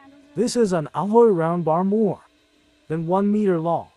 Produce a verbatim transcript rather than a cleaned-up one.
This is an alloy round bar more than one meter long.